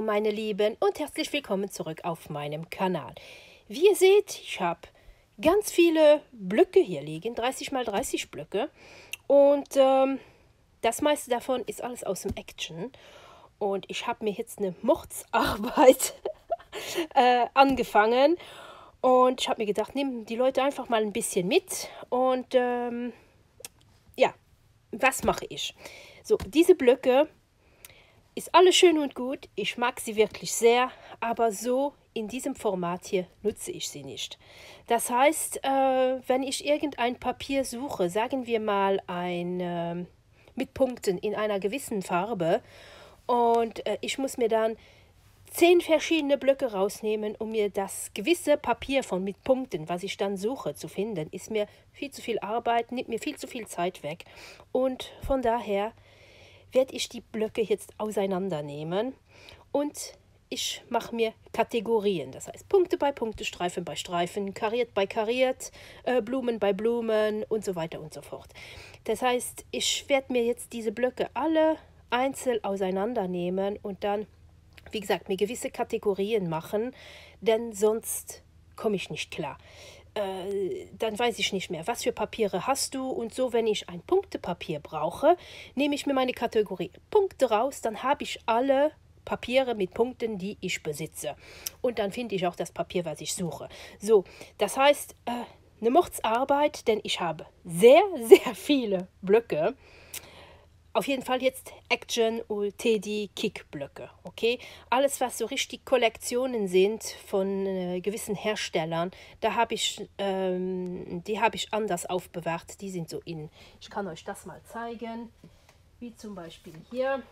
meine Lieben, und herzlich willkommen zurück auf meinem Kanal. Wie ihr seht, ich habe ganz viele Blöcke hier liegen, 30 mal 30 Blöcke. Und das meiste davon ist alles aus dem Action. Und ich habe mir jetzt eine Mordsarbeit angefangen. Und ich habe mir gedacht, nimm die Leute einfach mal ein bisschen mit. Und ja, was mache ich? So, diese Blöcke ist alles schön und gut. Ich mag sie wirklich sehr, aber so in diesem Format hier nutze ich sie nicht. Das heißt, wenn ich irgendein Papier suche, sagen wir mal ein mit Punkten in einer gewissen Farbe, und ich muss mir dann 10 verschiedene Blöcke rausnehmen, um mir das gewisse Papier von mit Punkten, was ich dann suche, zu finden, ist mir viel zu viel Arbeit, nimmt mir viel zu viel Zeit weg. Und von daher werde ich die Blöcke jetzt auseinandernehmen und ich mache mir Kategorien, das heißt Punkte bei Punkte, Streifen bei Streifen, kariert bei kariert, Blumen bei Blumen und so weiter und so fort. Das heißt, ich werde mir jetzt diese Blöcke alle einzeln auseinandernehmen und dann, wie gesagt, mir gewisse Kategorien machen, denn sonst komme ich nicht klar. Dann weiß ich nicht mehr, was für Papiere hast du, und so, wenn ich ein Punktepapier brauche, nehme ich mir meine Kategorie Punkte raus, dann habe ich alle Papiere mit Punkten, die ich besitze, und dann finde ich auch das Papier, was ich suche. So, das heißt, eine Mordsarbeit, denn ich habe sehr, sehr viele Blöcke. Auf jeden Fall jetzt Action und Teddy Kick Blöcke, okay? Alles, was so richtig Kollektionen sind von gewissen Herstellern, da habe ich, die habe ich anders aufbewahrt. Die sind so in. Ich kann euch das mal zeigen, wie zum Beispiel hier.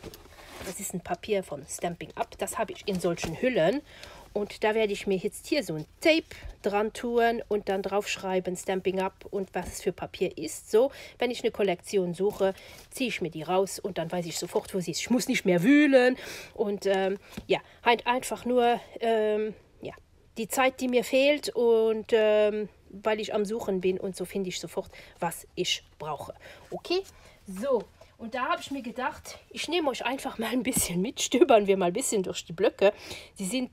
Das ist ein Papier von Stampin' Up. Das habe ich in solchen Hüllen. Und da werde ich mir jetzt hier so ein Tape dran tun und dann draufschreiben Stampin' Up und was es für Papier ist. So, wenn ich eine Kollektion suche, ziehe ich mir die raus und dann weiß ich sofort, wo sie ist. Ich muss nicht mehr wühlen und ja, halt einfach nur ja, die Zeit, die mir fehlt, und weil ich am Suchen bin, und so finde ich sofort, was ich brauche. Okay, so. Und da habe ich mir gedacht, ich nehme euch einfach mal ein bisschen mit, stöbern wir mal ein bisschen durch die Blöcke. Sie sind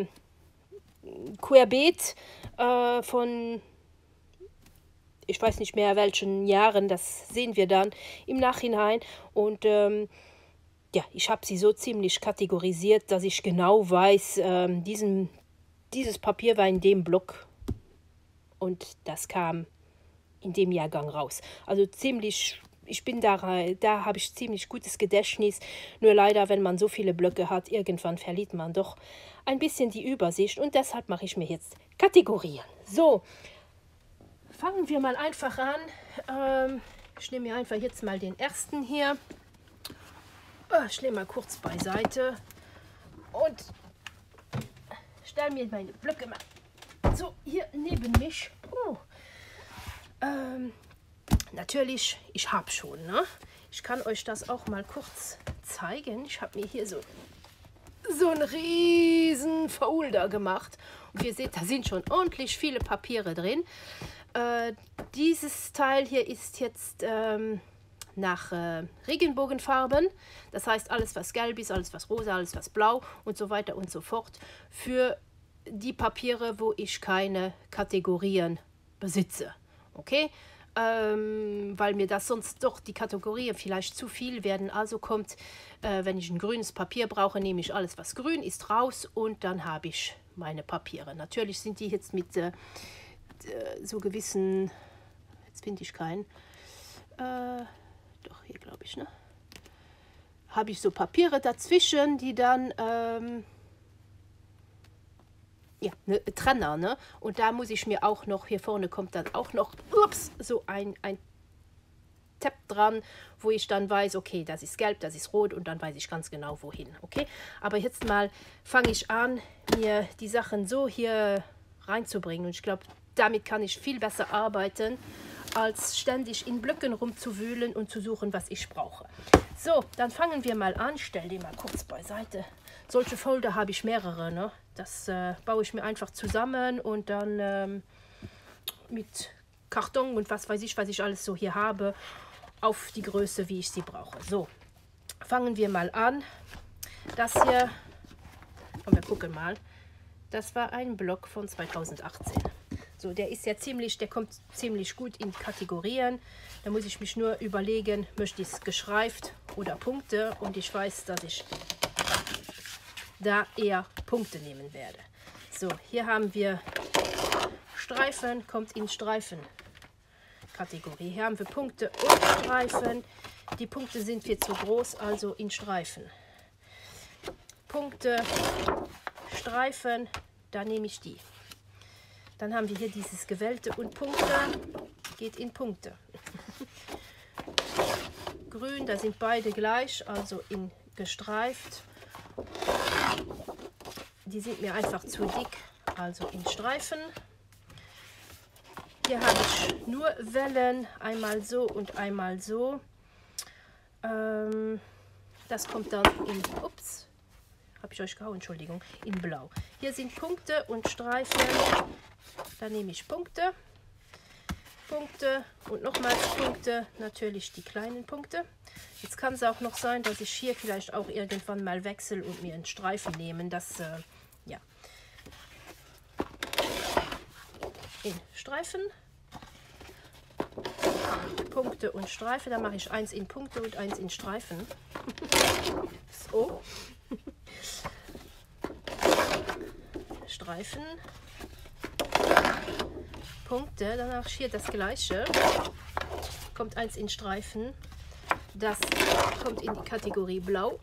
querbeet von, ich weiß nicht mehr welchen Jahren, das sehen wir dann im Nachhinein. Und ja, ich habe sie so ziemlich kategorisiert, dass ich genau weiß, dieses Papier war in dem Block und das kam in dem Jahrgang raus. Also ziemlich. Ich bin da habe ich ziemlich gutes Gedächtnis. Nur leider, wenn man so viele Blöcke hat, irgendwann verliert man doch ein bisschen die Übersicht. Und deshalb mache ich mir jetzt Kategorien. So, fangen wir mal einfach an. Ich nehme mir einfach jetzt mal den ersten hier. Ich nehme mal kurz beiseite und stelle mir meine Blöcke mal so hier neben mich. Natürlich, ich habe schon, ne? Ich kann euch das auch mal kurz zeigen. Ich habe mir hier so einen riesen Folder gemacht. Und ihr seht, da sind schon ordentlich viele Papiere drin. Dieses Teil hier ist jetzt nach Regenbogenfarben. Das heißt, alles, was gelb ist, alles, was rosa, alles, was blau und so weiter und so fort. Für die Papiere, wo ich keine Kategorien besitze. Okay? Weil mir das sonst doch die Kategorien vielleicht zu viel werden. Also kommt, wenn ich ein grünes Papier brauche, nehme ich alles, was grün ist, raus, und dann habe ich meine Papiere. Natürlich sind die jetzt mit so gewissen, jetzt finde ich keinen, doch hier glaube ich, ne? Habe ich so Papiere dazwischen, die dann ja, ne, Trenner, ne? Und da muss ich mir auch noch, hier vorne kommt dann auch noch, so ein Tab dran, wo ich dann weiß, okay, das ist gelb, das ist rot, und dann weiß ich ganz genau, wohin, okay? Aber jetzt mal fange ich an, mir die Sachen so hier reinzubringen, und ich glaube, damit kann ich viel besser arbeiten, als ständig in Blöcken rumzuwühlen und zu suchen, was ich brauche. So, dann fangen wir mal an. Stell die mal kurz beiseite. Solche Folder habe ich mehrere, ne? Das baue ich mir einfach zusammen und dann mit Karton und was weiß ich, was ich alles so hier habe, auf die Größe, wie ich sie brauche. So, fangen wir mal an. Das hier Und wir gucken mal. Das war ein Block von 2018. So, der ist ja ziemlich, der kommt ziemlich gut in Kategorien. Da muss ich mich nur überlegen, möchte ich es geschreift oder Punkte. Und ich weiß, dass ich da eher Punkte nehmen werde. So, hier haben wir Streifen, kommt in Streifen-Kategorie. Hier haben wir Punkte und Streifen. Die Punkte sind viel zu groß, also in Streifen. Punkte, Streifen, da nehme ich die. Dann haben wir hier dieses Gewählte und Punkte, geht in Punkte. Grün, da sind beide gleich, also in gestreift. Die sind mir einfach zu dick, also in Streifen. Hier habe ich nur Wellen, einmal so und einmal so. Das kommt dann in, ups, habe ich euch gehauen, Entschuldigung, in Blau. Hier sind Punkte und Streifen, da nehme ich Punkte, Punkte und nochmals Punkte, natürlich die kleinen Punkte. Jetzt kann es auch noch sein, dass ich hier vielleicht auch irgendwann mal wechsle und mir einen Streifen nehmen, das, ja. In Streifen, Punkte und Streifen, da mache ich eins in Punkte und eins in Streifen. So. Streifen, Punkte, dann mache ich hier das gleiche. Kommt eins in Streifen, das kommt in die Kategorie Blau.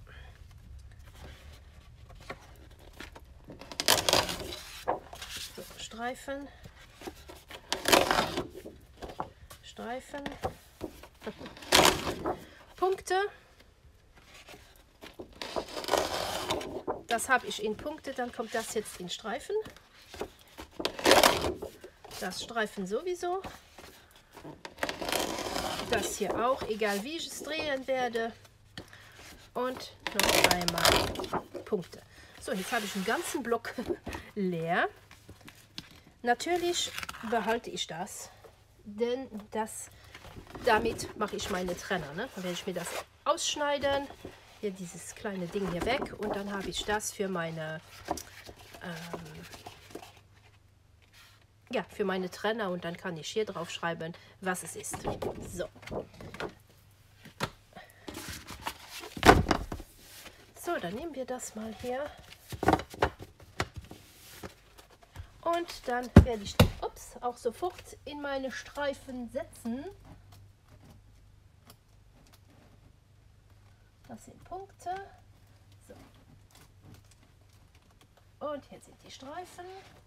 So, Streifen, Streifen, Punkte. Das habe ich in Punkte, dann kommt das jetzt in Streifen. Das Streifen sowieso. Das hier auch, egal wie ich es drehen werde. Und noch einmal Punkte. So, jetzt habe ich einen ganzen Block leer. Natürlich behalte ich das, denn damit mache ich meine Trenner. Ne? Dann werde ich mir das ausschneiden. Hier dieses kleine Ding hier weg und dann habe ich das für meine ja, für meine Trenner und dann kann ich hier drauf schreiben, was es ist. So. So, dann nehmen wir das mal hier. Und dann werde ich die auch sofort in meine Streifen setzen. Das sind Punkte. So. Und hier sind die Streifen.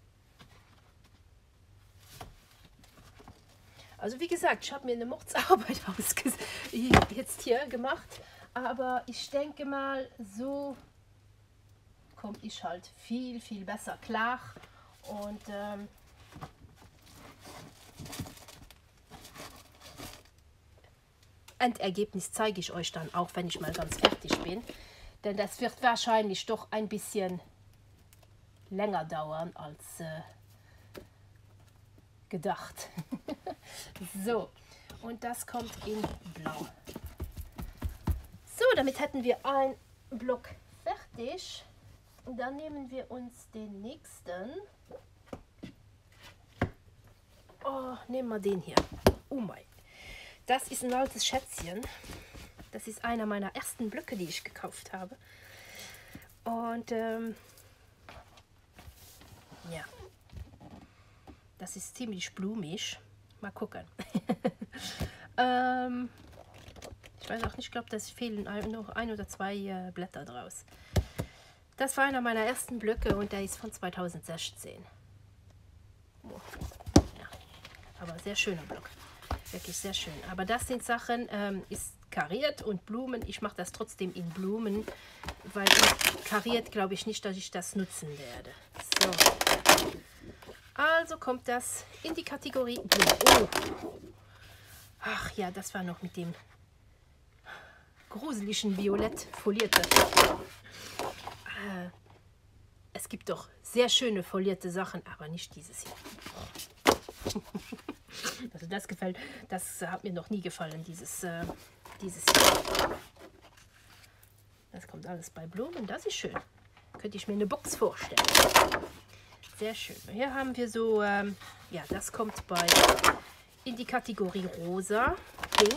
Also wie gesagt, ich habe mir eine Mordsarbeit jetzt hier gemacht. Aber ich denke mal, so komme ich halt viel, viel besser klar. Und Endergebnis zeige ich euch dann auch, wenn ich mal ganz fertig bin. Denn das wird wahrscheinlich doch ein bisschen länger dauern als gedacht. So, und das kommt in Blau. So, damit hätten wir einen Block fertig. Und dann nehmen wir uns den nächsten. Oh, nehmen wir den hier. Oh mein. Das ist ein altes Schätzchen. Das ist einer meiner ersten Blöcke, die ich gekauft habe. Und ja, das ist ziemlich blumig. Mal gucken. Ich weiß auch nicht, ich glaube, das fehlen noch ein oder zwei Blätter draus. Das war einer meiner ersten Blöcke und der ist von 2016. Oh. Ja, aber sehr schöner Block. Wirklich sehr schön. Aber das sind Sachen, ist kariert und Blumen. Ich mache das trotzdem in Blumen, weil kariert glaube ich nicht, dass ich das nutzen werde. So. Also kommt das in die Kategorie Blumen. Oh. Ach ja, das war noch mit dem gruseligen Violett folierte. Es gibt doch sehr schöne folierte Sachen, aber nicht dieses hier. Also das gefällt, das hat mir noch nie gefallen, dieses hier. Das kommt alles bei Blumen, das ist schön. könnte ich mir eine Box vorstellen. Sehr schön. Hier haben wir so, ja, das kommt in die Kategorie rosa, pink.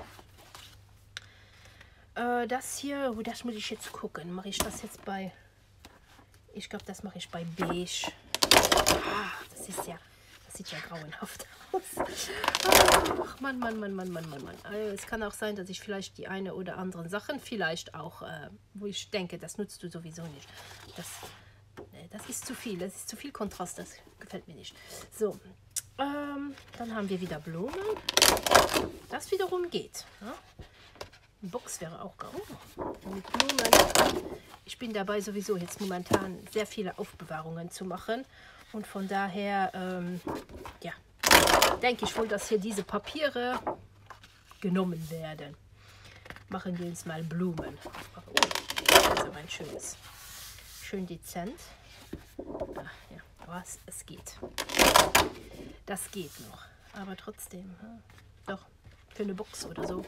Das hier, das muss ich jetzt gucken. Mache ich das jetzt bei, ich glaube, das mache ich bei beige. Ach, das sieht ja grauenhaft aus. Ach, Mann. Also, es kann auch sein, dass ich vielleicht die eine oder anderen Sachen vielleicht auch, wo ich denke, das nutzt du sowieso nicht. Das ist zu viel. Das ist zu viel Kontrast. Das gefällt mir nicht. So, dann haben wir wieder Blumen. Das wiederum geht. Ja? Eine Box wäre auch geil. Mit Blumen. Ich bin dabei sowieso jetzt momentan sehr viele Aufbewahrungen zu machen. Und von daher, ja, denke ich wohl, dass hier diese Papiere genommen werden. Machen wir uns mal Blumen. Oh, das ist aber ein schönes. Schön dezent. Ach, ja, aber es geht. Das geht noch. Aber trotzdem, doch, für eine Box oder so.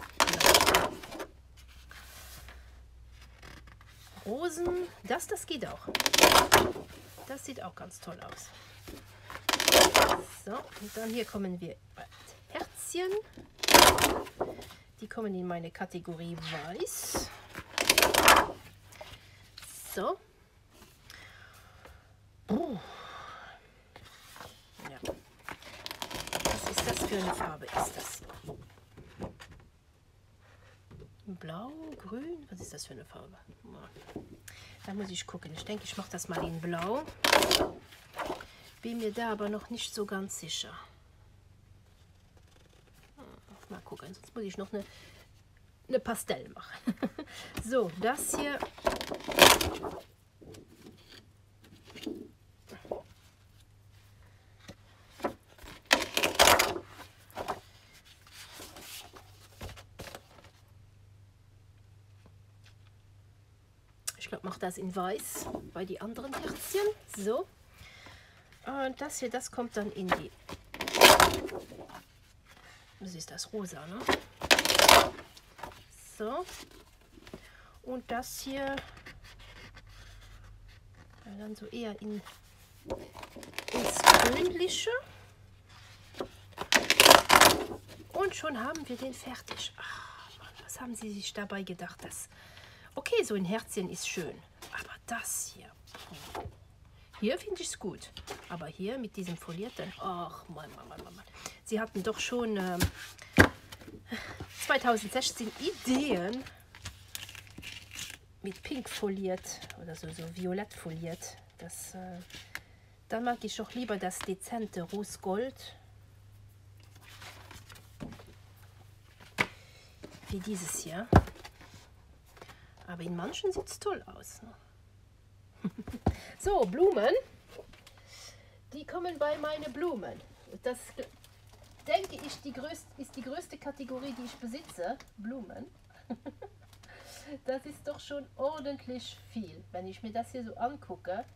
Rosen, das geht auch. Das sieht auch ganz toll aus. So, und dann hier kommen wir bei Herzchen. Die kommen in meine Kategorie Weiß. So. Ja. Was ist das für eine Farbe? Ist das blau, grün? Was ist das für eine Farbe? Da muss ich gucken. Ich denke, ich mache das mal in blau. Bin mir da aber noch nicht so ganz sicher. Mal gucken, sonst muss ich noch eine Pastell machen. So, das hier. Ich glaube, mache das in Weiß bei die anderen Herzchen. So. Und das hier, das kommt dann in die. Was ist das? Rosa, ne? So. Und das hier dann so eher ins Grünliche. Und schon haben wir den fertig. Ach, Mann, was haben Sie sich dabei gedacht? Okay, so ein Herzchen ist schön. Aber das hier. Hier finde ich es gut. Aber hier mit diesem folierten. Ach, Mann. Sie hatten doch schon 2016 Ideen mit Pink foliert oder so violett foliert. Dann mag ich auch lieber das dezente Rosgold. Wie dieses hier. Aber in manchen sieht es toll aus. Ne? So, Blumen. Die kommen bei meine Blumen. Das denke ich, ist die größte Kategorie, die ich besitze. Blumen. Das ist doch schon ordentlich viel, wenn ich mir das hier so angucke.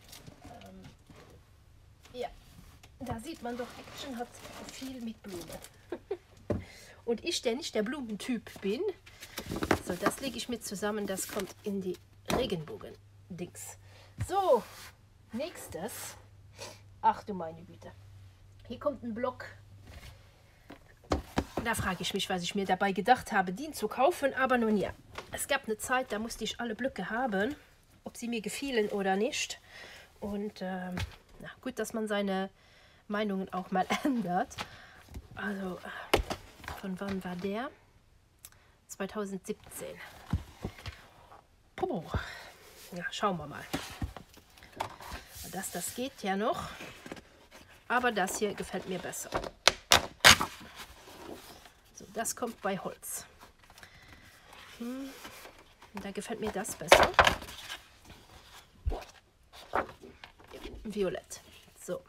Ja, da sieht man doch, Action hat viel mit Blumen. Und ich, der nicht der Blumentyp bin, so, das lege ich mit zusammen, das kommt in die Regenbogen-Dings. So, nächstes. Ach du meine Güte. Hier kommt ein Block. Da frage ich mich, was ich mir dabei gedacht habe, den zu kaufen. Aber nun ja, es gab eine Zeit, da musste ich alle Blöcke haben, ob sie mir gefielen oder nicht. Und na gut, dass man seine Meinungen auch mal ändert. Also, von wann war der? 2017. Puh. Ja, schauen wir mal. Das geht ja noch. Aber das hier gefällt mir besser. So, das kommt bei Holz. Und da gefällt mir das besser. Ja, violett. So.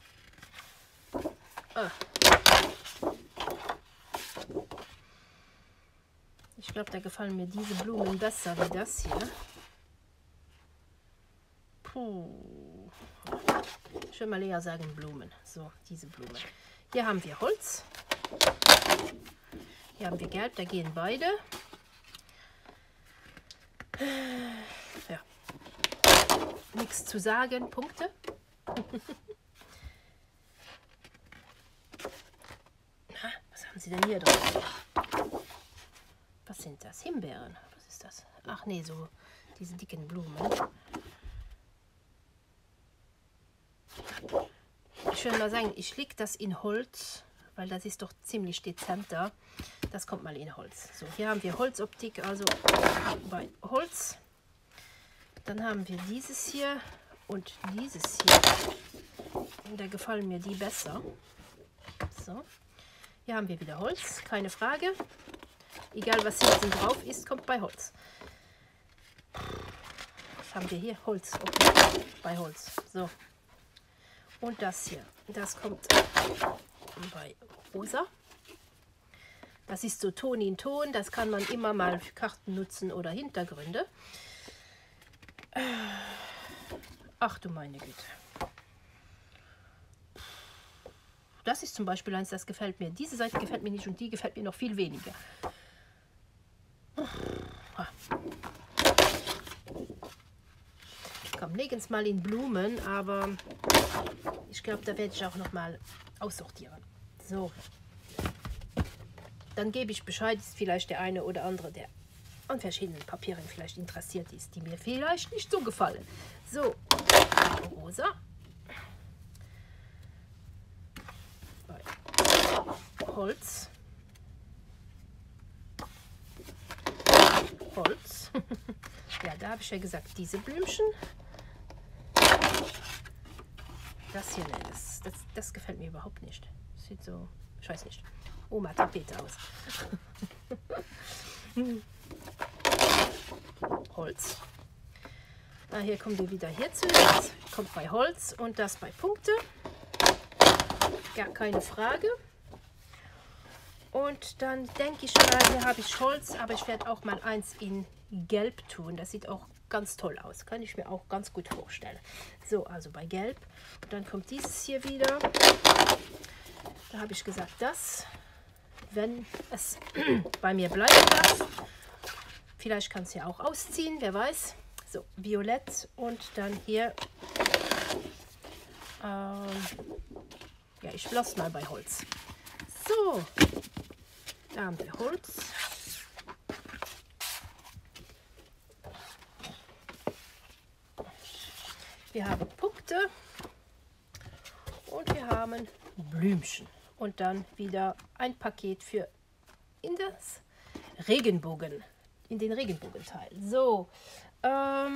Ich glaube, da gefallen mir diese Blumen besser wie das hier. Puh. Ich würde mal eher sagen Blumen. So, diese Blumen. Hier haben wir Holz. Hier haben wir Gelb, da gehen beide. Ja. nichts zu sagen. Punkte. Na, was haben Sie denn hier drauf? Was sind das? Himbeeren? Was ist das? Ach nee, so diese dicken Blumen. Ich würde mal sagen, ich lege das in Holz, weil das ist doch ziemlich dezenter. Das kommt mal in Holz. So, hier haben wir Holzoptik, also bei Holz. Dann haben wir dieses hier und dieses hier. Und da gefallen mir die besser. So, hier haben wir wieder Holz, keine Frage. Egal was hinten drauf ist, kommt bei Holz. Was haben wir hier? Holz, okay, bei Holz. So. Und das hier, das kommt bei rosa. Das ist so Ton in Ton, das kann man immer mal für Karten nutzen oder Hintergründe. Ach du meine Güte. Das ist zum Beispiel eins, das gefällt mir. Diese Seite gefällt mir nicht und die gefällt mir noch viel weniger. Komm, legen es mal in Blumen, aber ich glaube, da werde ich auch noch mal aussortieren. So. Dann gebe ich Bescheid, ist vielleicht der eine oder andere, der an verschiedenen Papieren vielleicht interessiert ist, die mir vielleicht nicht so gefallen. So, rosa. Bei Holz. Holz. Ja, da habe ich ja gesagt, diese Blümchen. Das hier, ne, das gefällt mir überhaupt nicht. Sieht so, ich weiß nicht, Oma-Tapete aus. Holz. Ah, hier kommen wir wieder hierzu. Das kommt bei Holz und das bei Punkte. Gar keine Frage. Und dann denke ich mal, hier habe ich Holz, aber ich werde auch mal eins in Gelb tun. Das sieht auch ganz toll aus. Kann ich mir auch ganz gut vorstellen. So, also bei Gelb. Und dann kommt dieses hier wieder. Da habe ich gesagt, das, wenn es bei mir bleibt, das. Vielleicht kann es ja auch ausziehen, wer weiß. So, Violett und dann hier. Ja, ich lasse mal bei Holz. So, da haben wir Holz. Wir haben Punkte und wir haben Blümchen. Und dann wieder ein Paket für in das Regenbogen, in den Regenbogenteil. So, da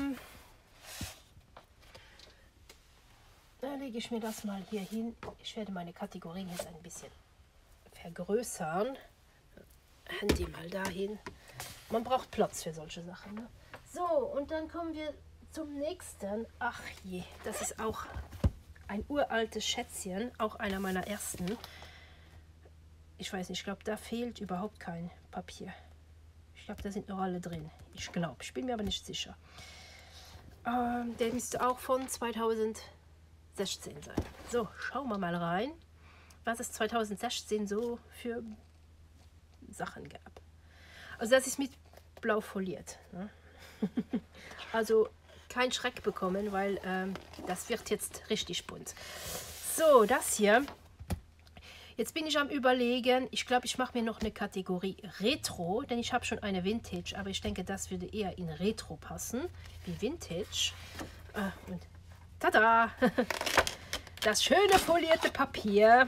lege ich mir das mal hier hin. Ich werde meine Kategorien jetzt ein bisschen vergrößern. Handy mal dahin. Man braucht Platz für solche Sachen. Ne? So, und dann kommen wir zum nächsten. Ach je, das ist auch ein uraltes Schätzchen, auch einer meiner ersten. Ich weiß nicht, ich glaube, da fehlt überhaupt kein Papier. Ich glaube, da sind noch alle drin. Ich glaube, ich bin mir aber nicht sicher. Der müsste auch von 2016 sein. So, schauen wir mal rein, was es 2016 so für Sachen gab. Also das ist mit blau foliert. Ne? Also kein Schreck bekommen, weil das wird jetzt richtig bunt. So, das hier. Jetzt bin ich am Überlegen, ich glaube, ich mache mir noch eine Kategorie Retro, denn ich habe schon eine Vintage, aber ich denke, das würde eher in Retro passen, wie Vintage. Und tada! Das schöne folierte Papier.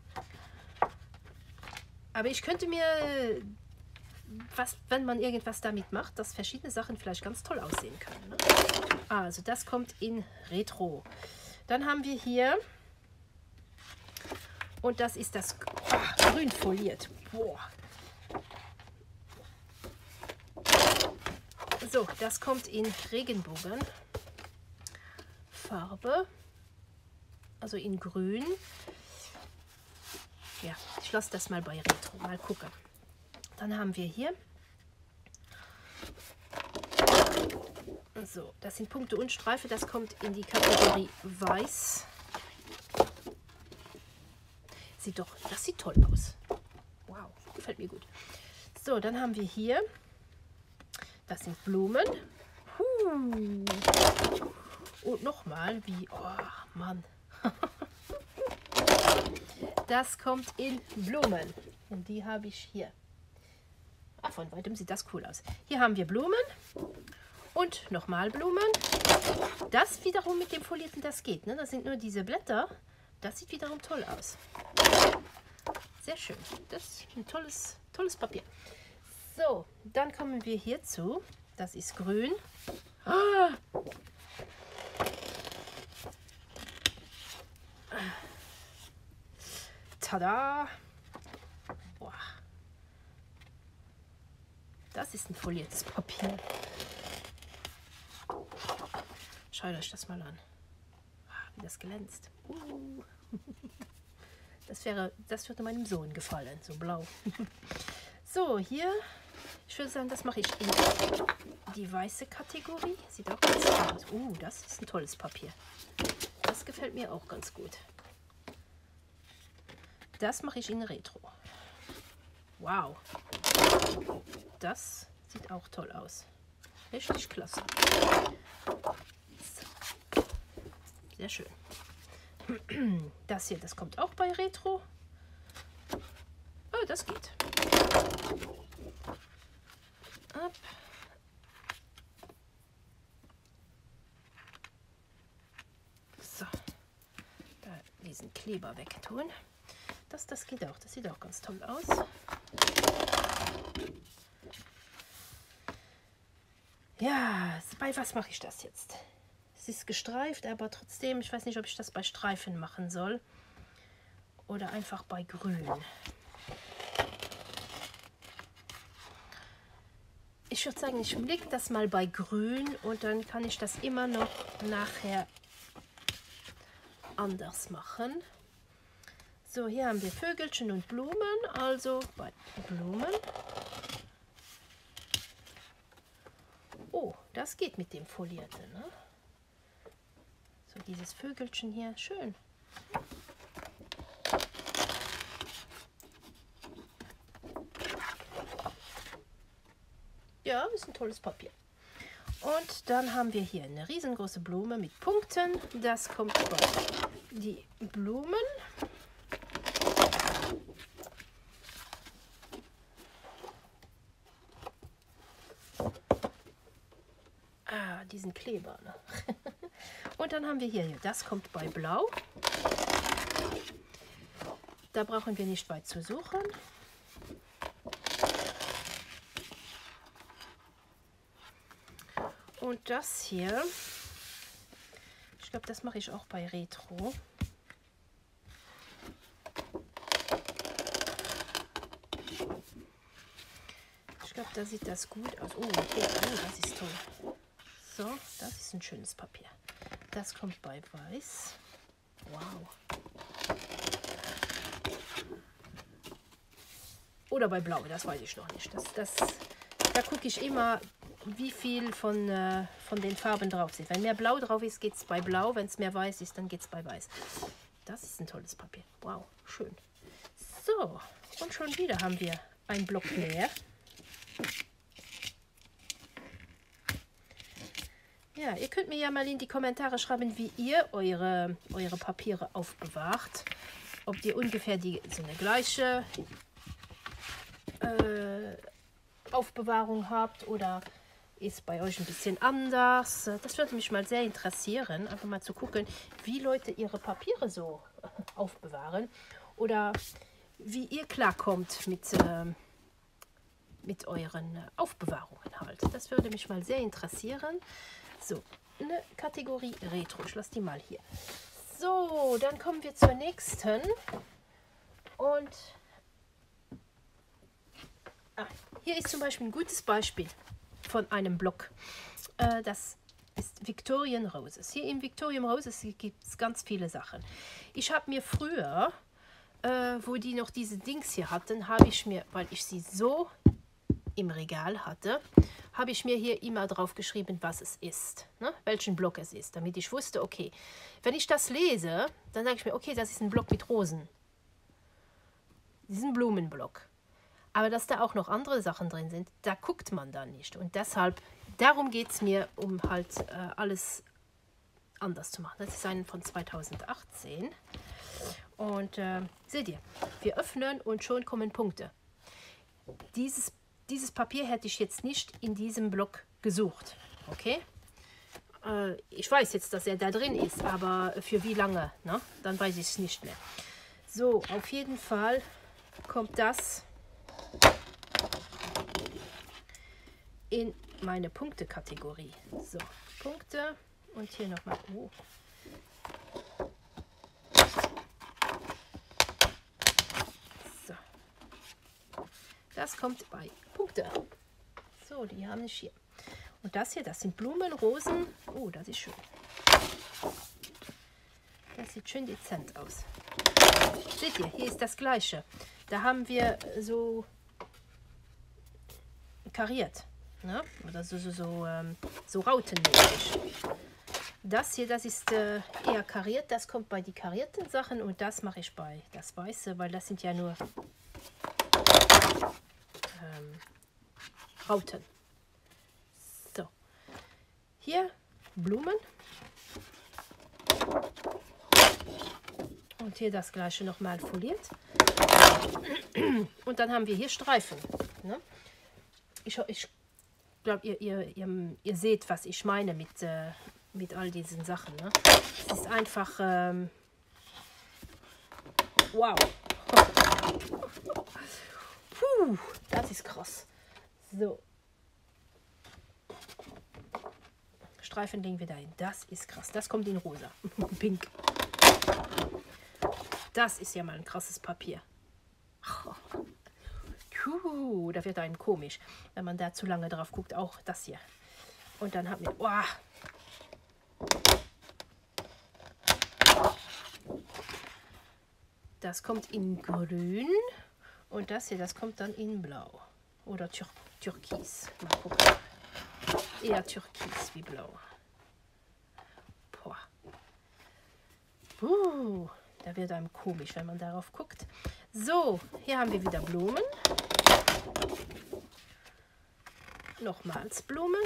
Aber ich könnte mir, wenn man irgendwas damit macht, dass verschiedene Sachen vielleicht ganz toll aussehen können. Ne? Also das kommt in Retro. Dann haben wir hier, und das ist das grün foliert. Boah. So, das kommt in Regenbogenfarbe, also in grün. Ja, ich lasse das mal bei Retro, mal gucken. Dann haben wir hier, so, das sind Punkte und Streife, das kommt in die Kategorie Weiß. Das sieht toll aus. Wow, gefällt mir gut. So, dann haben wir hier, das sind Blumen. Und nochmal, wie, oh Mann, das kommt in Blumen. Und die habe ich hier. Ah, von weitem sieht das cool aus. Hier haben wir Blumen und nochmal Blumen. Das wiederum mit dem Folierten, das geht. Ne? Das sind nur diese Blätter. Das sieht wiederum toll aus. Sehr schön. Das ist ein tolles Papier. So, dann kommen wir hierzu. Das ist grün. Ah! Tada! Boah. Das ist ein foliertes Papier. Schaut euch das mal an. Wie das glänzt. Das würde meinem Sohn gefallen, so blau. So, hier, ich würde sagen, das mache ich in die weiße Kategorie. Sieht auch ganz toll aus. Das ist ein tolles Papier. Das gefällt mir auch ganz gut. Das mache ich in Retro. Wow. Das sieht auch toll aus. Richtig klasse. So. Sehr schön. Das hier, das kommt auch bei Retro. Oh, das geht. Ab. So. Da diesen Kleber wegtun. Das geht auch. Das sieht auch ganz toll aus. Ja, bei was mache ich das jetzt? Es ist gestreift, aber trotzdem, ich weiß nicht, ob ich das bei Streifen machen soll. Oder einfach bei Grün. Ich würde sagen, ich lege das mal bei Grün und dann kann ich das immer noch nachher anders machen. So, hier haben wir Vögelchen und Blumen, also bei Blumen. Oh, das geht mit dem Folierten, ne? So, dieses Vögelchen hier, schön. Ja, ist ein tolles Papier. Und dann haben wir hier eine riesengroße Blume mit Punkten. Das kommt bei die Blumen. Diesen Kleber. Ne? Und dann haben wir hier, das kommt bei Blau. Da brauchen wir nicht weit zu suchen. Und das hier, ich glaube, das mache ich auch bei Retro. Ich glaube, da sieht das gut aus. Oh, okay. Das ist toll. So, das ist ein schönes Papier. Das kommt bei Weiß. Wow. Oder bei Blau, das weiß ich noch nicht. Da gucke ich immer, wie viel von den Farben drauf sind. Wenn mehr Blau drauf ist, geht es bei Blau. Wenn es mehr Weiß ist, dann geht es bei Weiß. Das ist ein tolles Papier. Wow, schön. So, und schon wieder haben wir einen Block mehr. Ja, ihr könnt mir ja mal in die Kommentare schreiben, wie ihr eure Papiere aufbewahrt. Ob ihr ungefähr so eine gleiche Aufbewahrung habt oder ist bei euch ein bisschen anders. Das würde mich mal sehr interessieren, einfach mal zu gucken, wie Leute ihre Papiere so aufbewahren oder wie ihr klarkommt mit euren Aufbewahrungen halt. Das würde mich mal sehr interessieren. So, eine Kategorie Retro. Ich lasse die mal hier. So, dann kommen wir zur nächsten. Und hier ist zum Beispiel ein gutes Beispiel von einem Block. Das ist Victorian Roses. Hier im Victorian Roses gibt es ganz viele Sachen. Ich habe mir früher, wo die noch diese Dings hier hatten, habe ich mir, weil ich sie so im Regal hatte, habe ich mir hier immer drauf geschrieben, was es ist, ne? Welchen Block es ist, damit ich wusste, okay, wenn ich das lese, dann sage ich mir, okay, das ist ein Block mit Rosen. Diesen Blumenblock. Aber dass da auch noch andere Sachen drin sind, da guckt man dann nicht. Und deshalb, darum geht es mir, um halt alles anders zu machen. Das ist ein von 2018. Und seht ihr, wir öffnen und schon kommen Punkte. Dieses Papier hätte ich jetzt nicht in diesem Block gesucht. Okay? Ich weiß jetzt, dass er da drin ist, aber für wie lange? Ne? Dann weiß ich es nicht mehr. So, auf jeden Fall kommt das in meine Punkte-Kategorie. So, Punkte und hier nochmal. Oh. So. Das kommt bei Punkte. So, die haben ich hier. Und das hier, das sind Blumen, Rosen. Oh, das ist schön. Das sieht schön dezent aus. Seht ihr, hier ist das Gleiche. Da haben wir so kariert. Ne? Oder so rautenmäßig. Das hier, das ist eher kariert. Das kommt bei den karierten Sachen. Und das mache ich bei das Weiße, weil das sind ja nur Rauten. So. Hier Blumen. Und hier das gleiche nochmal foliert. Und dann haben wir hier Streifen. Ne? Ich glaube, ihr seht, was ich meine mit all diesen Sachen. Ne? Es ist einfach... wow. Puh, das ist krass. So. Streifen legen wir da hin. Das ist krass. Das kommt in rosa. Pink. Das ist ja mal ein krasses Papier. Da wird einem komisch, wenn man da zu lange drauf guckt. Auch das hier. Und dann haben wir... Wow. Das kommt in grün. Und das hier, das kommt dann in blau. Oder türkis. Mal gucken. Eher türkis wie blau. Boah. Da wird einem komisch, wenn man darauf guckt. So, hier haben wir wieder Blumen. Nochmals Blumen.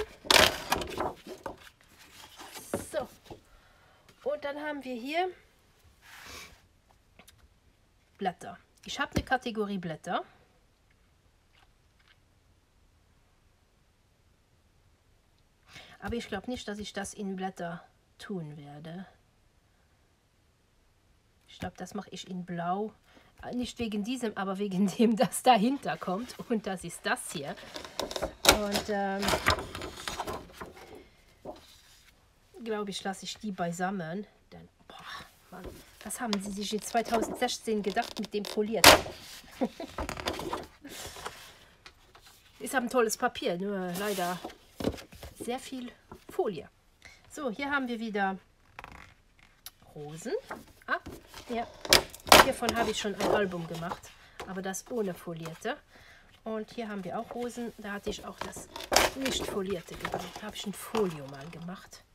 So. Und dann haben wir hier Blätter. Ich habe eine Kategorie Blätter. Aber ich glaube nicht, dass ich das in Blätter tun werde. Ich glaube, das mache ich in Blau. Nicht wegen diesem, aber wegen dem, das dahinter kommt. Und das ist das hier. Und glaube ich, lasse ich die beisammen. Denn, boah, Mann, was haben sie sich in 2016 gedacht mit dem Poliert? Ist ein tolles Papier, nur leider sehr viel Folie. So, hier haben wir wieder Rosen. Ah, ja. Hiervon habe ich schon ein Album gemacht, aber das ohne folierte. Und hier haben wir auch Rosen. Da hatte ich auch das nicht folierte gemacht. Da habe ich ein Folio mal gemacht.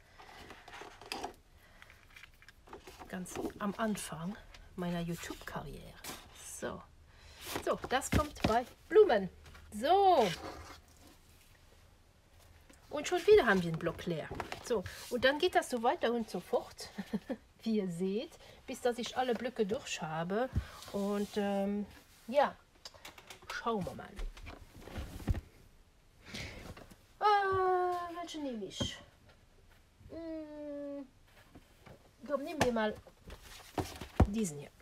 Ganz am Anfang meiner YouTube-Karriere. So. So, das kommt bei Blumen. So. Und schon wieder haben wir einen Block leer. So, und dann geht das so weiter und so fort, wie ihr seht, bis dass ich alle Blöcke durch habe. Und ja, schauen wir mal. Welche nehme ich? Komm, nehmen wir mal diesen hier.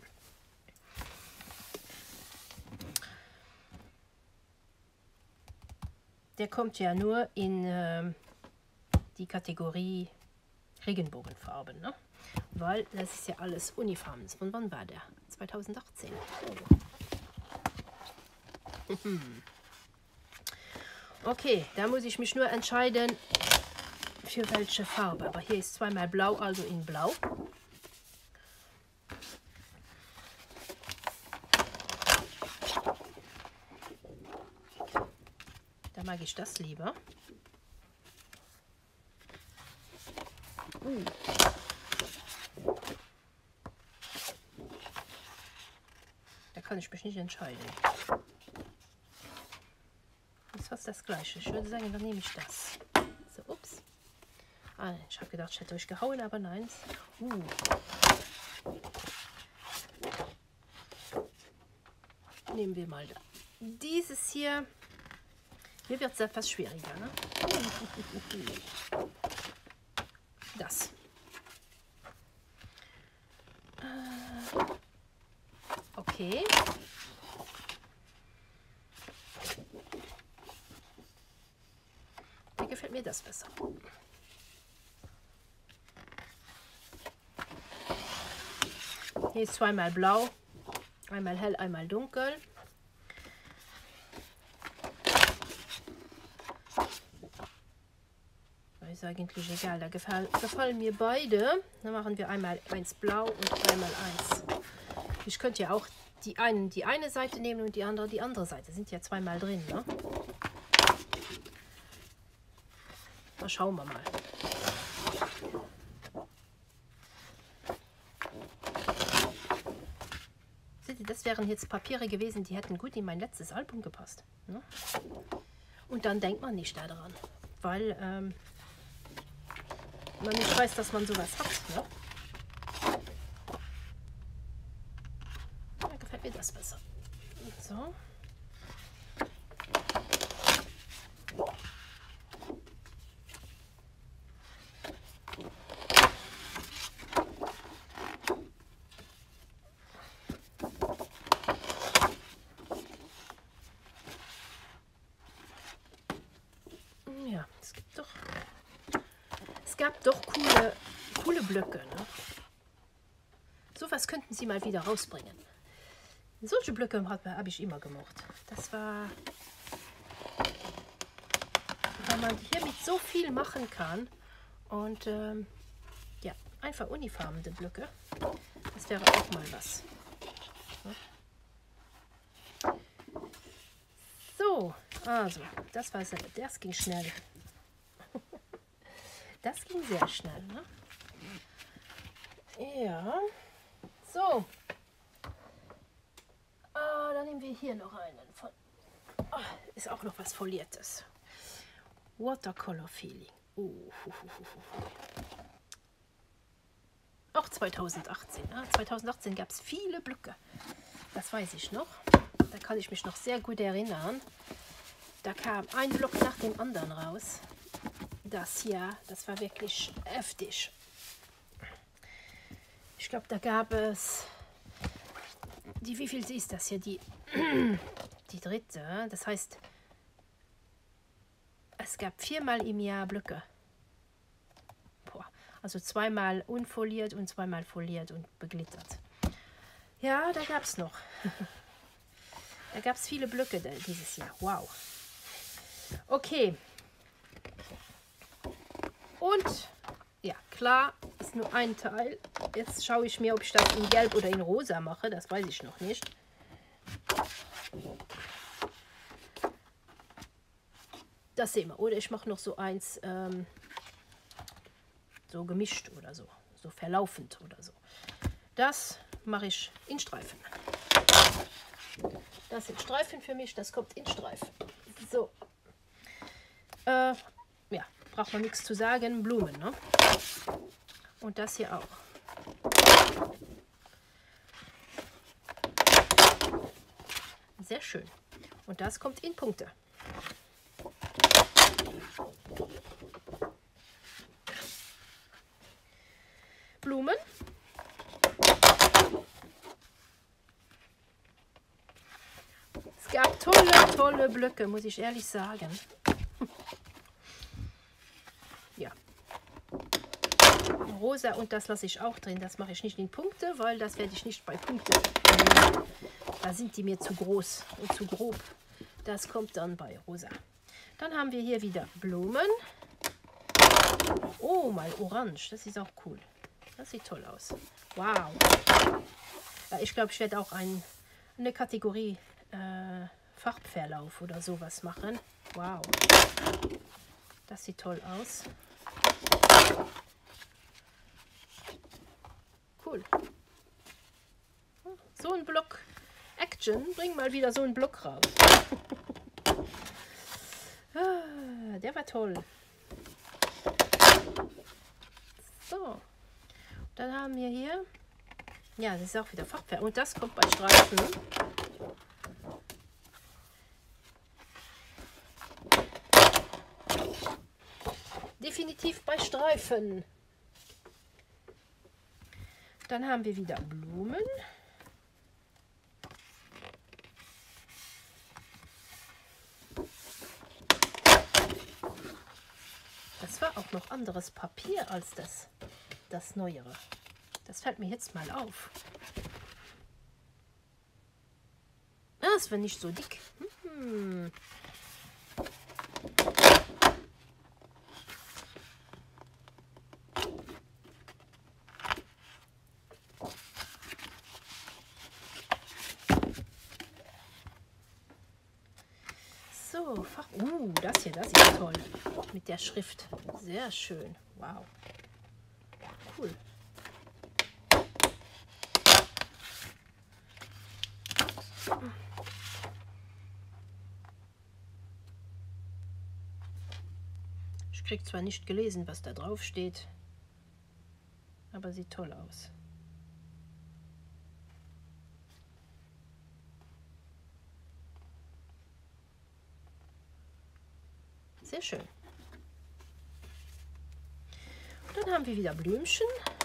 Der kommt ja nur in die Kategorie Regenbogenfarben, ne? Weil das ist ja alles Unifarben. Von wann war der? 2018. Okay, da muss ich mich nur entscheiden, für welche Farbe. Aber hier ist zweimal blau, also in blau. Da mag ich das lieber. Da kann ich mich nicht entscheiden. Das ist fast das Gleiche. Ich würde sagen, dann nehme ich das. So, ups. Ah, ich habe gedacht, ich hätte euch gehauen, aber nein. Nehmen wir mal dieses hier. Hier wird es etwas schwieriger. Ne? Das. Okay. Mir gefällt mir das besser. Hier ist zweimal blau, einmal hell, einmal dunkel. Ist eigentlich egal, da gefallen mir beide. Dann machen wir einmal eins blau und einmal eins. Ich könnte ja auch die eine Seite nehmen und die andere Seite. Sind ja zweimal drin, ne? Da schauen wir mal. Seht ihr, das wären jetzt Papiere gewesen, die hätten gut in mein letztes Album gepasst. Ne? Und dann denkt man nicht daran, weil man nicht weiß, dass man sowas hat. Ne? Da gefällt mir das besser. So. Ja, es gab doch coole Blöcke. Ne? Sowas könnten sie mal wieder rausbringen. Solche Blöcke habe ich immer gemocht. Das war, weil man hiermit so viel machen kann. Und ja, einfach unifarbene Blöcke. Das wäre auch mal was. So, also, das ging schnell. Das ging sehr schnell, ne? Ja. So. Dann nehmen wir hier noch einen von. Ist auch noch was Foliertes. Watercolor Feeling. Auch 2018. 2018 gab es viele Blöcke. Das weiß ich noch. Da kann ich mich noch sehr gut erinnern. Da kam ein Block nach dem anderen raus. Das hier, das war wirklich heftig. Ich glaube, da gab es wie viel ist das hier? Die dritte. Das heißt, es gab 4-mal im Jahr Blöcke. Boah. Also 2-mal unfoliert und 2-mal foliert und beglittert. Ja, da gab es noch. Da gab es viele Blöcke dieses Jahr. Wow. Okay. Und ja, klar, ist nur ein Teil. Jetzt schaue ich mir, ob ich das in Gelb oder in Rosa mache. Das weiß ich noch nicht. Das sehen wir. Oder ich mache noch so eins so gemischt oder so. So verlaufend oder so. Das mache ich in Streifen. Das sind Streifen für mich. Das kommt in Streifen. So. Ja, braucht man nichts zu sagen. Blumen, ne? Und das hier auch. Sehr schön. Und das kommt in Punkte. Blumen. Es gab tolle Blöcke, muss ich ehrlich sagen. Ja. Rosa und das lasse ich auch drin. Das mache ich nicht in Punkte, weil das werde ich nicht bei Punkte nehmen. Da sind die mir zu groß und zu grob. Das kommt dann bei Rosa. Dann haben wir hier wieder Blumen. Oh, mal orange. Das ist auch cool. Das sieht toll aus. Wow. Ich glaube, ich werde auch eine Kategorie Farbverlauf oder sowas machen. Wow. Das sieht toll aus. Cool. So ein Block Action. Bring mal wieder so einen Block raus. Der war toll. So, dann haben wir hier, ja, das ist auch wieder Farbfärbe. Und das kommt bei Streifen. Definitiv bei Streifen. Dann haben wir wieder Blumen. Das war auch noch anderes Papier als das Neuere. Das fällt mir jetzt mal auf. Ah, es war nicht so dick. So, das hier, das ist toll. Mit der Schrift. Sehr schön. Wow. Cool. Ich kriege zwar nicht gelesen, was da drauf steht, aber sieht toll aus. Sehr schön. Und dann haben wir wieder Blümchen.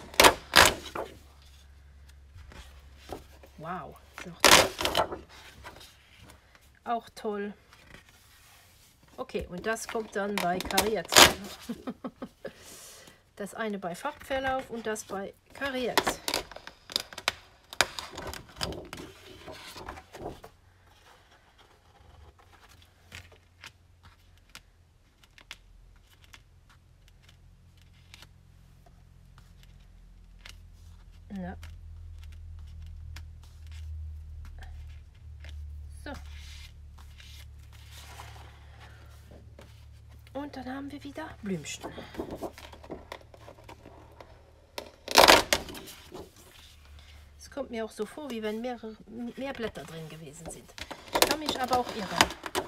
Wow, ist auch toll. Auch toll. Okay, und das kommt dann bei kariert. Das eine bei Farbverlauf und das bei kariert. Ja. So. Und dann haben wir wieder Blümchen. Es kommt mir auch so vor, wie wenn mehr Blätter drin gewesen sind. Ich kann mich aber auch irren.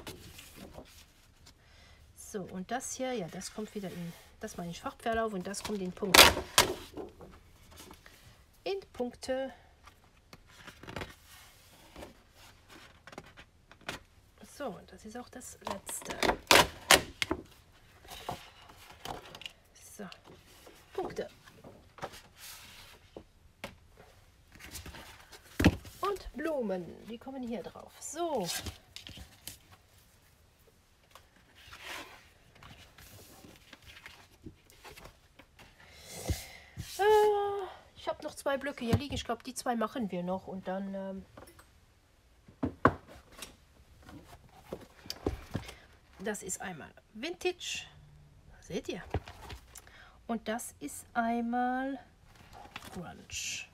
So, und das hier, ja, das kommt wieder in, das meine ich Farbverlauf und das kommt in Punkte. In Punkte. So, und das ist auch das letzte. So, Punkte. Und Blumen, die kommen hier drauf. So. Ich habe noch 2 Blöcke hier liegen. Ich glaube, die 2 machen wir noch. Und dann... das ist einmal Vintage. Seht ihr? Und das ist einmal Grunge.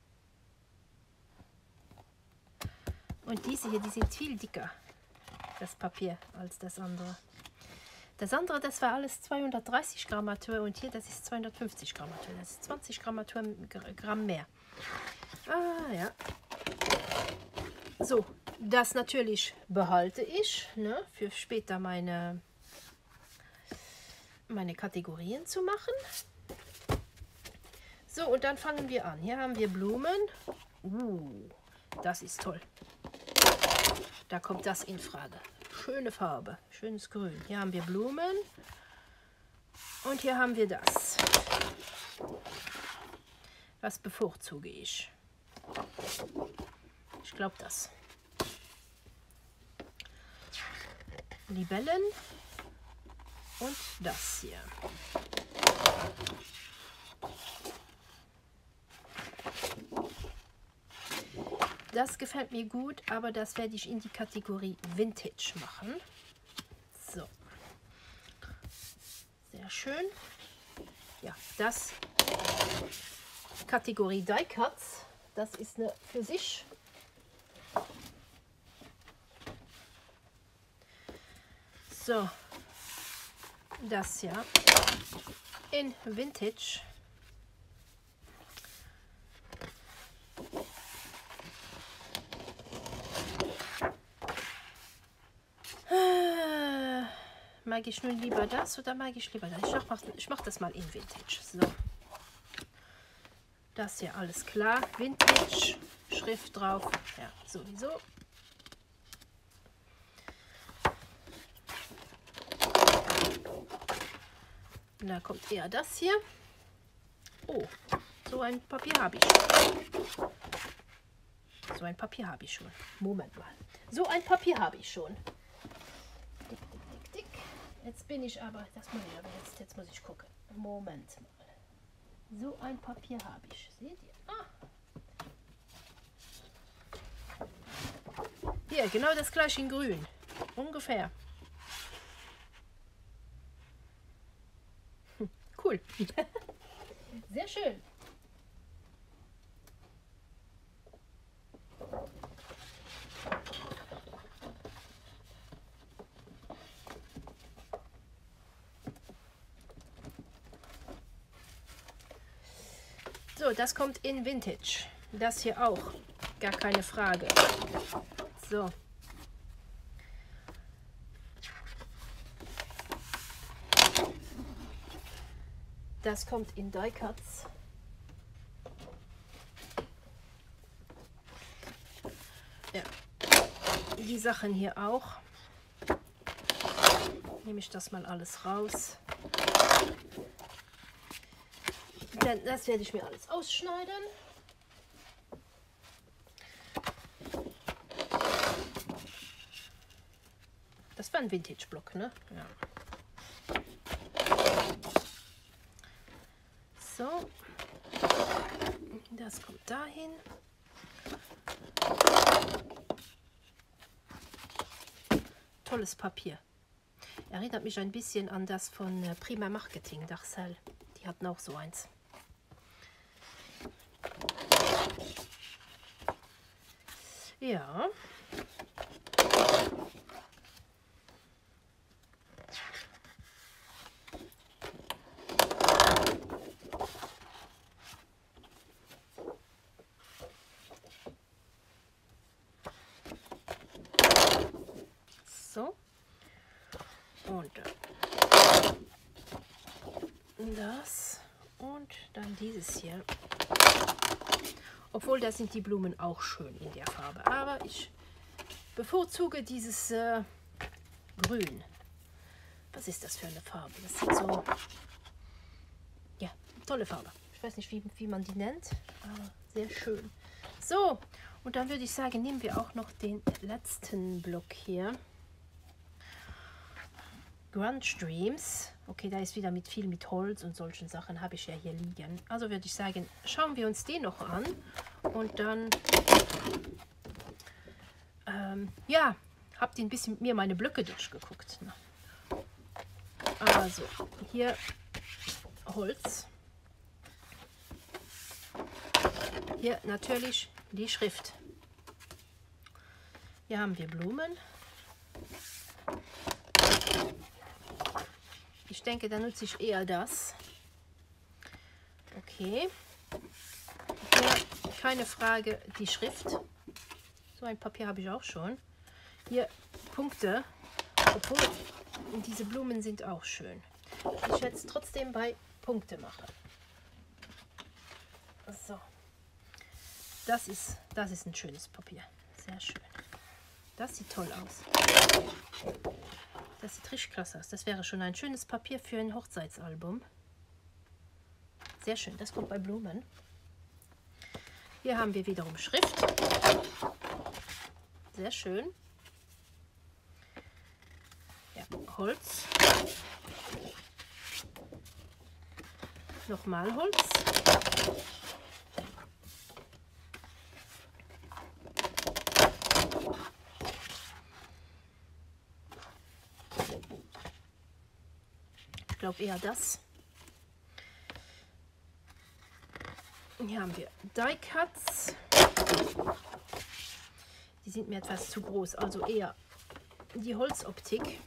Und diese hier, die sind viel dicker, das Papier, als das andere. Das andere, das war alles 230 Grammatur und hier, das ist 250 Grammatur. Das ist 20 Gramm mehr. Ah, ja. So, das natürlich behalte ich, ne, für später meine Kategorien zu machen. So, und dann fangen wir an. Hier haben wir Blumen. Das ist toll. Da kommt das in Frage. Schöne Farbe, schönes Grün. Hier haben wir Blumen und hier haben wir das. Was bevorzuge ich? Ich glaube das. Libellen und das hier. Das gefällt mir gut, aber das werde ich in die Kategorie Vintage machen. So. Sehr schön. Ja, das Kategorie Die Cuts. Das ist eine für sich. So. Das ja in Vintage. Mag ich nun lieber das oder mag ich lieber das? Ich mach das mal in Vintage. So. Das hier alles klar. Vintage, Schrift drauf. Ja, sowieso. Und da kommt eher das hier. Oh, so ein Papier habe ich. So ein Papier habe ich schon. Moment mal. So ein Papier habe ich schon. Dick, dick, dick, dick. Jetzt bin ich aber, das muss ich aber jetzt muss ich gucken. Moment mal. So ein Papier habe ich. Seht ihr? Ah. Hier, genau das gleiche in grün. Ungefähr. Cool. Sehr schön. So, das kommt in Vintage. Das hier auch. Gar keine Frage. So. Das kommt in Die Cuts. Ja. Die Sachen hier auch. Nehme ich das mal alles raus. Das werde ich mir alles ausschneiden. Das war ein Vintage-Block, ne? Ja. So. Das kommt dahin. Tolles Papier. Erinnert mich ein bisschen an das von Prima Marketing, Darcel. Die hatten auch so eins. Ja. So. Und das. Und dann dieses hier. Obwohl, da sind die Blumen auch schön in der Farbe. Aber ich bevorzuge dieses Grün. Was ist das für eine Farbe? Das sieht so... Ja, tolle Farbe. Ich weiß nicht, wie man die nennt, aber sehr schön. So, und dann würde ich sagen, nehmen wir auch noch den letzten Block hier. Grunge Dreams. Okay, da ist wieder viel mit Holz und solchen Sachen habe ich ja hier liegen. Also würde ich sagen, schauen wir uns den noch an. Und dann, ja, habt ihr ein bisschen mit mir meine Blöcke durchgeguckt. Also, hier Holz. Hier natürlich die Schrift. Hier haben wir Blumen. Ich denke, da nutze ich eher das. Okay. Hier, keine Frage, die Schrift. So ein Papier habe ich auch schon. Hier Punkte. Obwohl, diese Blumen sind auch schön. Ich werde es trotzdem bei Punkte machen. So. Das ist ein schönes Papier. Sehr schön. Das sieht toll aus. Das sieht richtig klasse aus. Das wäre schon ein schönes Papier für ein Hochzeitsalbum. Sehr schön. Das kommt bei Blumen. Hier haben wir wiederum Schrift. Sehr schön. Ja, Holz. Nochmal Holz. Ich glaube eher das. Hier haben wir Die Cuts. Die sind mir etwas zu groß, also eher die Holzoptik.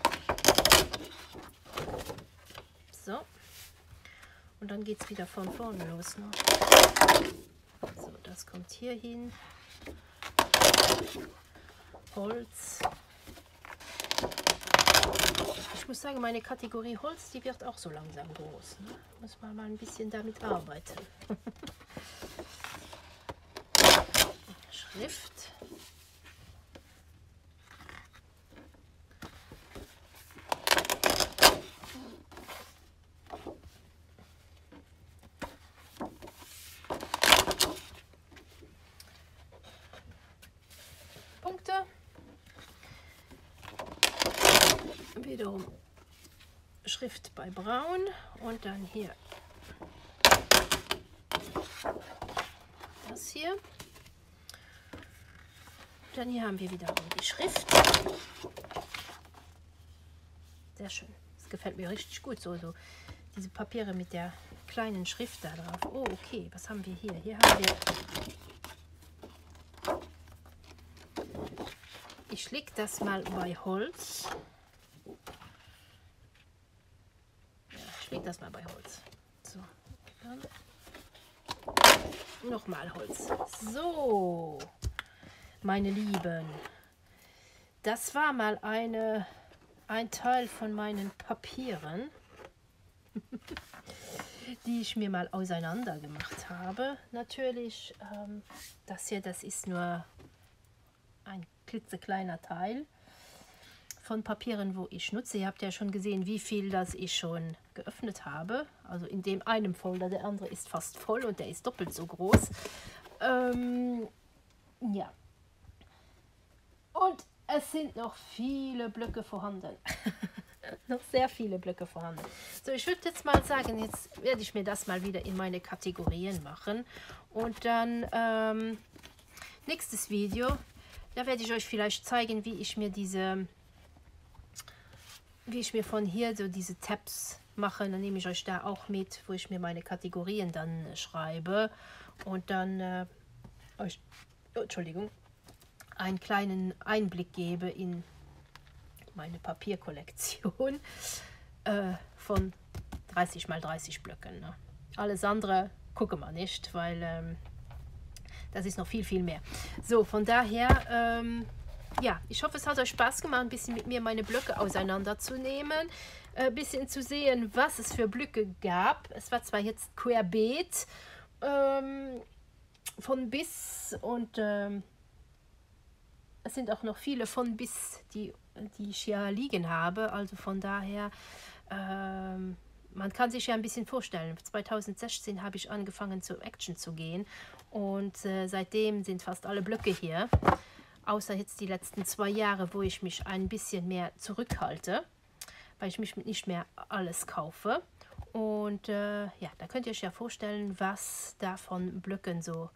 So. Und dann geht es wieder von vorne los. Ne? So, das kommt hier hin. Holz. Ich muss sagen, meine Kategorie Holz, die wird auch so langsam groß. Ne? Muss man mal ein bisschen damit arbeiten. Schrift. Punkte. Wiederum Schrift bei Braun und dann hier das hier. Dann hier haben wir wiederum die Schrift. Sehr schön. Das gefällt mir richtig gut. So diese Papiere mit der kleinen Schrift da drauf. Oh, okay. Was haben wir hier? Hier haben wir... Ich lege das mal bei Holz. Ja, ich lege das mal bei Holz. So, dann nochmal Holz. So, meine Lieben, das war mal ein Teil von meinen Papieren, die ich mir mal auseinander gemacht habe. Natürlich, das hier, das ist nur ein klitzekleiner Teil von Papieren, wo ich nutze. Ihr habt ja schon gesehen, wie viel das ich schon geöffnet habe. Also in dem einen Folder, der andere ist fast voll und der ist doppelt so groß. Ja. Und es sind noch viele Blöcke vorhanden. Noch sehr viele Blöcke vorhanden. So, ich würde jetzt mal sagen, jetzt werde ich mir das mal wieder in meine Kategorien machen. Und dann nächstes Video, da werde ich euch vielleicht zeigen, wie ich mir von hier so diese Tabs mache. Dann nehme ich euch da auch mit, wo ich mir meine Kategorien dann schreibe und dann euch, Entschuldigung, einen kleinen Einblick gebe in meine Papierkollektion von 30 mal 30 Blöcken. Ne? Alles andere gucke mal nicht, weil das ist noch viel, viel mehr. So, von daher, ja, ich hoffe, es hat euch Spaß gemacht, ein bisschen mit mir meine Blöcke auseinanderzunehmen. Ein bisschen zu sehen, was es für Blöcke gab. Es war zwar jetzt querbeet von bis und es sind auch noch viele von bis, die ich hier liegen habe. Also von daher, man kann sich ja ein bisschen vorstellen. 2016 habe ich angefangen zur Action zu gehen und seitdem sind fast alle Blöcke hier. Außer jetzt die letzten 2 Jahre, wo ich mich ein bisschen mehr zurückhalte, weil ich mich nicht mehr alles kaufe. Und ja, da könnt ihr euch ja vorstellen, was da von Blöcken so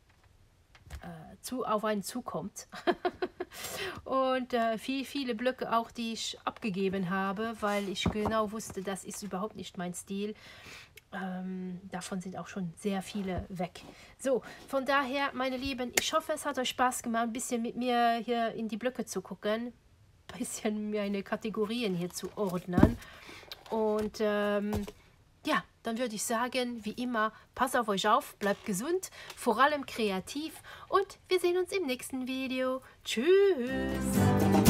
auf einen zukommt. Und viele Blöcke auch, die ich abgegeben habe, weil ich genau wusste, das ist überhaupt nicht mein Stil. Davon sind auch schon sehr viele weg. So, von daher, meine Lieben, ich hoffe, es hat euch Spaß gemacht, ein bisschen mit mir hier in die Blöcke zu gucken, ein bisschen meine Kategorien hier zu ordnen. Und ja, dann würde ich sagen, wie immer, passt auf euch auf, bleibt gesund, vor allem kreativ und wir sehen uns im nächsten Video. Tschüss!